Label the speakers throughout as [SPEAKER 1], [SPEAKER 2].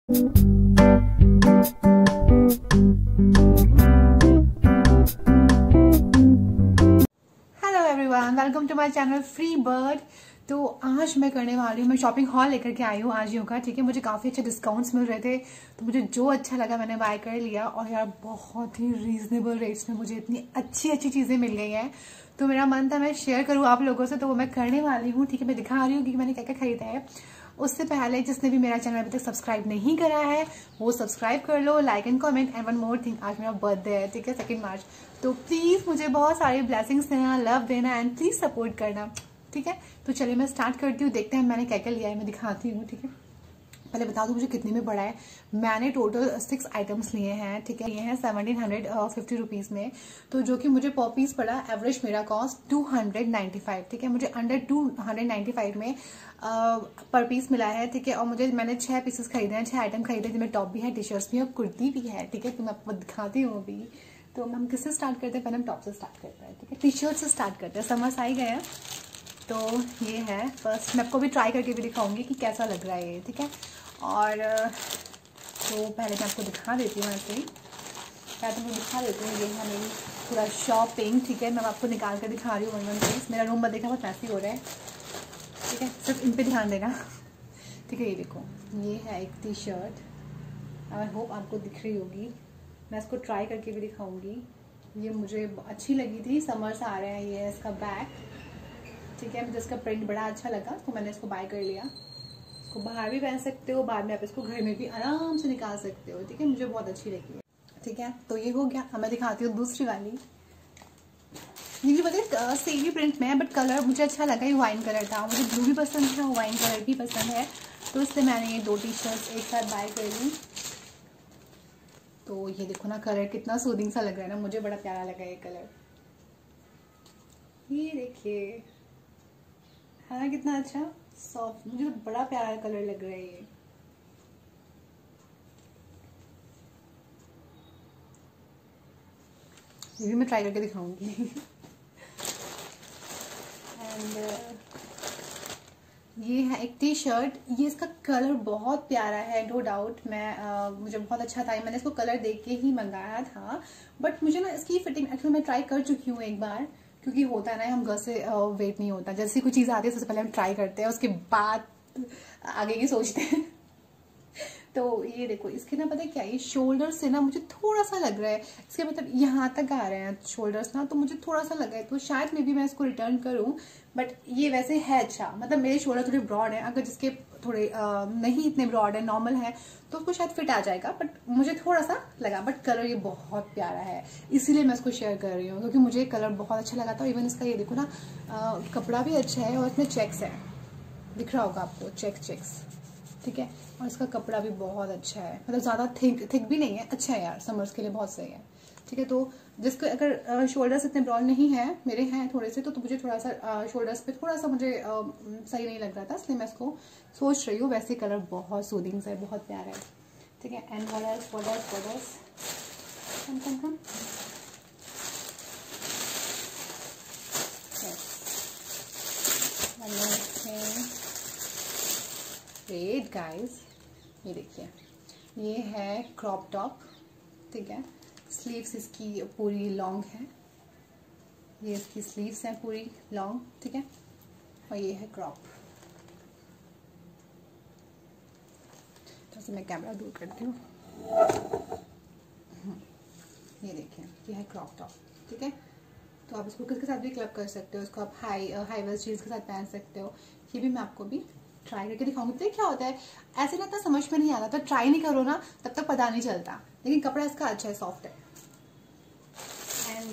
[SPEAKER 1] Everyone, welcome to my channel Free Bird. तो आज मैं करने वाली हूँ, मैं शॉपिंग हॉल लेकर के आई हूँ आज योग का। ठीक है, मुझे काफ़ी अच्छे डिस्काउंट्स मिल रहे थे तो मुझे जो अच्छा लगा मैंने बाय कर लिया। और यार बहुत ही रीजनेबल रेट्स में मुझे इतनी अच्छी अच्छी चीज़ें मिल गई हैं, तो मेरा मन था मैं शेयर करूँ आप लोगों से, तो वो मैं करने वाली हूँ। ठीक है, मैं दिखा रही हूँ कि मैंने क्या क्या खरीदा है। उससे पहले जिसने भी मेरा चैनल अभी तक सब्सक्राइब नहीं करा है वो सब्सक्राइब कर लो, like and comment. And one more thing, आज मेरा बर्थडे है, ठीक है, 2 मार्च। तो प्लीज मुझे बहुत सारी ब्लेसिंग्स देना, लव देना एंड प्लीज सपोर्ट करना, ठीक है। तो चलिए मैं स्टार्ट करती हूँ, देखते हैं मैंने क्या क्या लिया है, मैं दिखाती हूँ। ठीक है, पहले बता दूं मुझे कितने में पड़ा है। मैंने टोटल 6 आइटम्स लिए हैं, ठीक है। ये हैं 1750 रुपीज़ में, तो जो कि मुझे पर पीस पड़ा। एवरेज मेरा कॉस्ट 295, ठीक है। मुझे अंडर 295 में पर पीस मिला है, ठीक है। और मैंने 6 पीसेस खरीदे हैं, 6 आइटम खरीदे, जिनमें टॉप भी है, टी शर्ट्स भी है और कुर्ती भी है, ठीक है। तो मैं आपको दिखाती हूँ अभी। तो हम किससे स्टार्ट करते हैं? पहले हम टॉप से स्टार्ट करते हैं, ठीक है। टी शर्ट से स्टार्ट करते हैं, समर्स आ ही गए हैं। तो ये है फर्स्ट, मैं आपको भी ट्राई करके भी दिखाऊंगी कि कैसा लग रहा है ये, ठीक है। और तो पहले मैं आपको दिखा देती हूँ ऐसे ही, मैं तुमको दिखा देती हूँ। ये है मेरी पूरा शॉपिंग, ठीक है। मैं आपको निकाल कर दिखा रही हूँ वन पीस। मेरा रूम देखा बहुत मैसी हो रहा है, ठीक है, सिर्फ इन पे ध्यान देना, ठीक है। ये देखो, ये है एक टी शर्ट, आई होप आपको दिख रही होगी। मैं इसको ट्राई करके भी दिखाऊंगी। ये मुझे अच्छी लगी थी, समर्स आ रहे हैं। ये है इसका बैक, ठीक है। मुझे इसका प्रिंट बड़ा अच्छा लगा तो मैंने इसको बाय कर लिया। इसको बाहर भी पहन सकते हो, बाद में आप इसको घर में भी आराम से निकाल सकते हो, ठीक है। मुझे बहुत अच्छी लगी है, ठीक है। तो ये हो गया। अब मैं दिखाती हूँ दूसरी वाली। ये भी पता सेवी प्रिंट में है, बट कलर मुझे अच्छा लगा। ये वाइन कलर था, मुझे ब्लू भी पसंद है और वाइन कलर भी पसंद है, तो इसलिए मैंने ये 2 टी शर्ट्स एक साथ बाय कर ली। तो ये देखो ना, कलर कितना सूदिंग सा लग रहा है ना, मुझे बड़ा प्यारा लगा ये कलर। ये देखिए है ना कितना अच्छा सॉफ्ट, मुझे तो बड़ा प्यारा कलर लग रहा है ये। भी मैं ट्राई करके दिखाऊंगी। एंड ये है एक टी शर्ट। ये इसका कलर बहुत प्यारा है, नो डाउट। मुझे बहुत अच्छा था, मैंने इसको कलर देख के ही मंगाया था। बट मुझे ना इसकी फिटिंग एक्चुअली मैं ट्राई कर चुकी हूँ एक बार, क्योंकि होता है ना, हम घर से वेट नहीं होता, जैसे कोई चीज़ आती है सबसे पहले हम ट्राई करते हैं, उसके बाद आगे की सोचते हैं। तो ये देखो, इसके ना पता है क्या, ये शोल्डर से ना मुझे थोड़ा सा लग रहा है, इसके मतलब यहाँ तक आ रहे हैं शोल्डर्स ना, तो मुझे थोड़ा सा लगा है, तो शायद मे भी मैं इसको रिटर्न करूँ। बट ये वैसे है अच्छा, मतलब मेरे शोल्डर थोड़े ब्रॉड है, अगर जिसके थोड़े नहीं इतने ब्रॉड है, नॉर्मल है, तो उसको शायद फिट आ जाएगा। बट मुझे थोड़ा सा लगा, बट कलर ये बहुत प्यारा है, इसीलिए मैं इसको शेयर कर रही हूँ, क्योंकि मुझे कलर बहुत अच्छा लगा था। इवन इसका ये देखो ना, कपड़ा भी अच्छा है और इसमें चेक्स है, दिख रहा होगा आपको, चेक्स, ठीक है। और इसका कपड़ा भी बहुत अच्छा है, मतलब ज़्यादा थिक भी नहीं है, अच्छा है यार, समर्स के लिए बहुत सही है, ठीक है। तो जिसको अगर शोल्डर्स इतने ब्रॉड नहीं है, मेरे हैं थोड़े से, तो मुझे थोड़ा सा शोल्डर्स पे थोड़ा सा मुझे सही नहीं लग रहा था, इसलिए मैं इसको सोच रही हूँ। वैसे कलर बहुत सूदिंग है, बहुत प्यारा है, ठीक है। एंड वॉडर्स ग्रेट गाइस, ये देखिए, ये है क्रॉप टॉप, ठीक है। स्लीव्स इसकी पूरी लॉन्ग है, ये इसकी स्लीव्स हैं पूरी लॉन्ग, ठीक है। और ये है क्रॉप। तो मैं कैमरा दूर करती हूँ। ये देखिए, ये है क्रॉप टॉप, ठीक है। तो आप इसको किसके साथ भी क्लब कर सकते हो, इसको आप हाई वेस्ट जीन्स के साथ पहन सकते हो। ये भी मैं आपको भी ट्राई करके दिखाऊंगी। तो क्या होता है, ऐसे ना इतना समझ में नहीं आता, तो ट्राई नहीं करो ना तब तक पता नहीं चलता, लेकिन कपड़ा इसका अच्छा है, सॉफ्ट है। एंड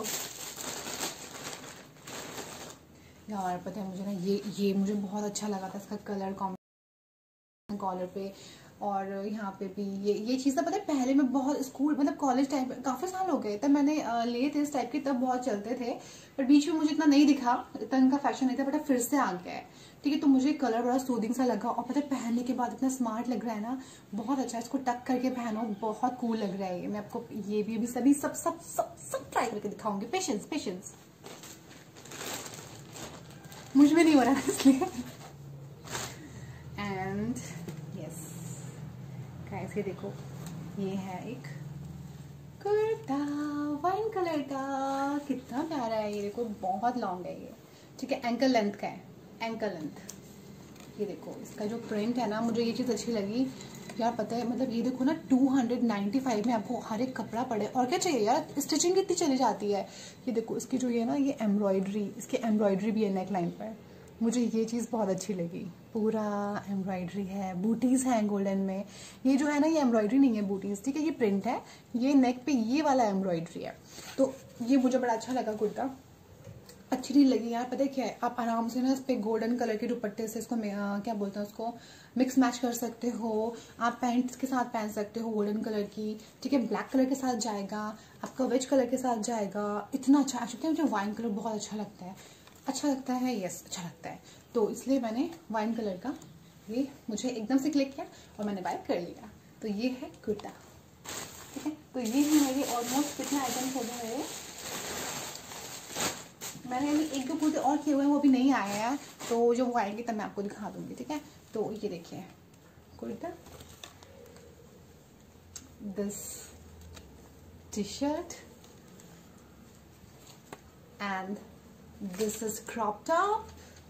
[SPEAKER 1] यार पता है मुझे ना, ये मुझे बहुत अच्छा लगा था, इसका कलर कॉम्बिनेशन कॉलर पे और यहाँ पे भी। ये चीज़ ना पता है, पहले मैं बहुत स्कूल मतलब कॉलेज टाइम पे, काफ़ी साल हो गए तब मैंने लिए थे इस टाइप के, तब बहुत चलते थे, पर बीच में मुझे इतना नहीं दिखा, इतना इनका फैशन नहीं था, बट फिर से आ गया है, ठीक है। तो मुझे कलर बड़ा सूदिंग सा लगा, और पता है पहनने के बाद इतना स्मार्ट लग रहा है ना, बहुत अच्छा। इसको टक करके पहनो, बहुत कूल लग रहा है ये। मैं आपको ये भी सभी सब ट्राई करके दिखाऊंगी। पेशेंस मुझ में नहीं हो रहा है इसलिए। एंड यस गाइस ये देखो, ये है एक कुर्ता वाइन कलर का, कितना प्यारा है ये देखो, बहुत लॉन्ग है ये, ठीक है, एंकल लेंथ का है, एंकल लेंथ। ये देखो इसका जो प्रिंट है ना, मुझे ये चीज़ अच्छी लगी यार, पता है मतलब ये देखो ना 295 में आपको हर एक कपड़ा पड़े, और क्या चाहिए यार, स्टिचिंग कितनी चली जाती है। ये देखो इसकी जो ये ना, ये एम्ब्रॉयडरी, इसकी एम्ब्रॉयडरी भी है नेक लाइन पर, मुझे ये चीज़ बहुत अच्छी लगी, पूरा एम्ब्रॉयडरी है, बूटीज़ हैं गोल्डन में। ये जो है ना, ये एम्ब्रॉयडरी नहीं है बूटीज़, ठीक है, ये प्रिंट है, ये नेक पे ये वाला एम्ब्रॉयडरी है। तो ये मुझे बड़ा अच्छा लगा कुर्ता, अच्छी नहीं लगी यार, पता है क्या है, आप आराम से ना इस पर गोल्डन कलर के दुपट्टे से इसको क्या बोलते हैं उसको, मिक्स मैच कर सकते हो, आप पैंट्स के साथ पहन सकते हो गोल्डन कलर की, ठीक है, ब्लैक कलर के साथ जाएगा, आपका वेज कलर के साथ जाएगा, इतना अच्छा। एक्चुअली मुझे वाइन कलर बहुत अच्छा लगता है, यस अच्छा लगता है, तो इसलिए मैंने वाइन कलर का ये मुझे एकदम से क्लिक किया और मैंने बाय कर लिया। तो ये है कुर्ता, ठीक है। तो ये ही मेरी ऑलमोस्ट कितने आइटम्स हो गए मेरे, मैंने अभी एक दो कुर्ते और किए हुए हैं, वो भी नहीं आए हैं, तो जब वो आएंगे तब मैं आपको दिखा दूंगी, ठीक है। तो ये देखिए kurta, this T shirt and this is crop top,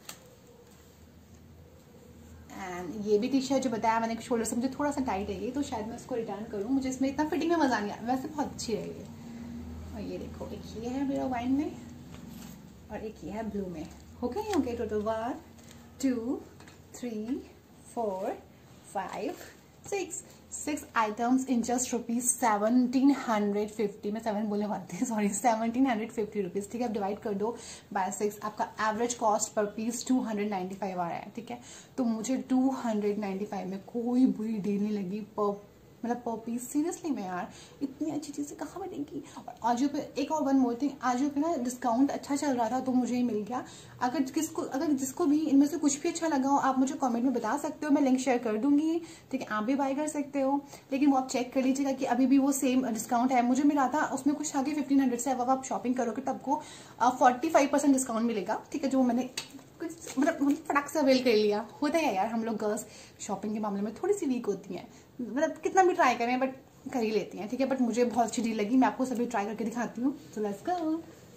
[SPEAKER 1] and ये भी टी शर्ट जो बताया मैंने शोल्डर से मुझे थोड़ा सा टाइट है ये, तो शायद मैं इसको रिटर्न करूँ, मुझे इसमें इतना फिटिंग में मजा नहीं आया, वैसे बहुत अच्छी है ये। और ये देखो, एक ये है मेरा वाइन में और एक ये है ब्लू में, हो गए टोटल 1 2 3 4 5 6 आइटम्स इन जस्ट ₹1750, मैं 7 बोलने वाली थी, सॉरी, 1750 रुपीज़, ठीक है। अब डिवाइड कर दो बाय 6, आपका एवरेज कॉस्ट पर पीस 295 आ रहा है, ठीक है। तो मुझे 295 में कोई बुरी डील नहीं लगी पर पीस, सीरियसली में यार इतनी अच्छी चीज़ें कहाँ मिलेंगी। और आजियो पे एक और वन मोर थिंग, आजियो पे ना डिस्काउंट अच्छा चल रहा था, तो मुझे ही मिल गया। अगर जिसको भी इनमें से कुछ भी अच्छा लगा हो, आप मुझे कमेंट में बता सकते हो, मैं लिंक शेयर कर दूंगी, ठीक है, आप भी बाय कर सकते हो। लेकिन वो आप चेक कर लीजिएगा कि अभी भी वो सेम डिस्काउंट है, मुझे मिला था उसमें कुछ आगे 1500 से, अब आप शॉपिंग करोगे तब को 45% डिस्काउंट मिलेगा, ठीक है, जो मैंने मतलब फटाक से अवेल कर लिया। होता है यार, हम लोग गर्ल्स शॉपिंग के मामले में थोड़ी सी वीक होती हैं, मतलब कितना भी ट्राई करें बट कर ही लेती हैं, ठीक है। बट मुझे बहुत अच्छी डील लगी, मैं आपको सभी ट्राई करके दिखाती हूँ, तो लेट्स गो।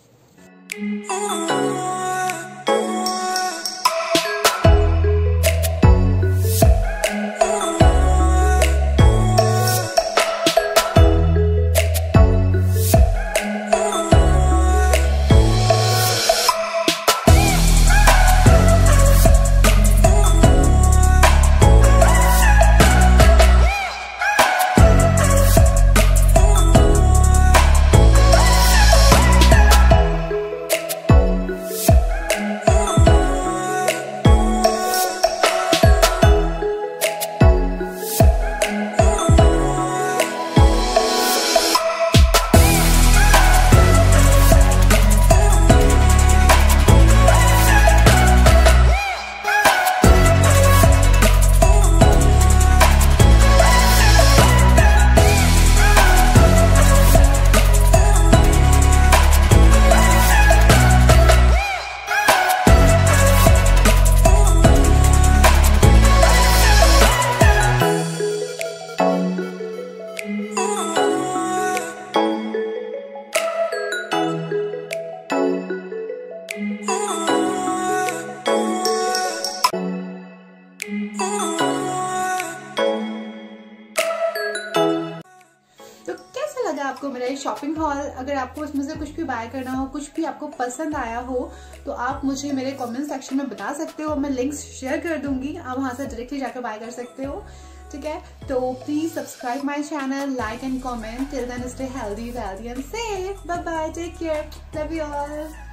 [SPEAKER 1] आपको मेरा ये शॉपिंग हॉल, अगर आपको इसमें से कुछ भी बाय करना हो, कुछ भी आपको पसंद आया हो, तो आप मुझे मेरे कमेंट सेक्शन में बता सकते हो, मैं लिंक्स शेयर कर दूंगी, आप वहां से डायरेक्टली जाकर बाय कर सकते हो, ठीक है। तो please subscribe my channel, like and comment, till then stay healthy and safe, bye bye, take care, love you all.